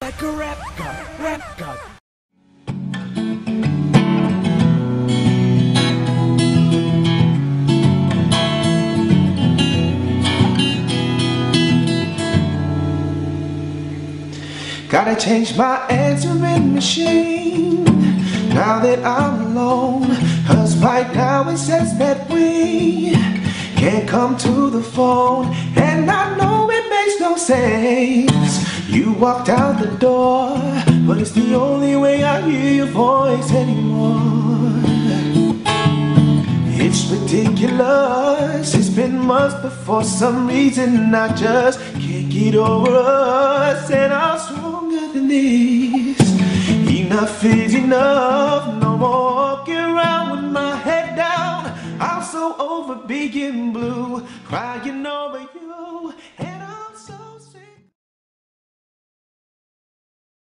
like a rap god, rap god. Gotta change my answering machine now that I'm alone, 'cause right now it says that we can't come to the phone, and I know it makes no sense. You walked out the door, but it's the only way I hear your voice anymore. It's ridiculous, it's been months, but for some reason I just can't get over us, and I'm stronger than this. Enough is enough, no more walking around with my head down. I'm so over being blue, crying over you, and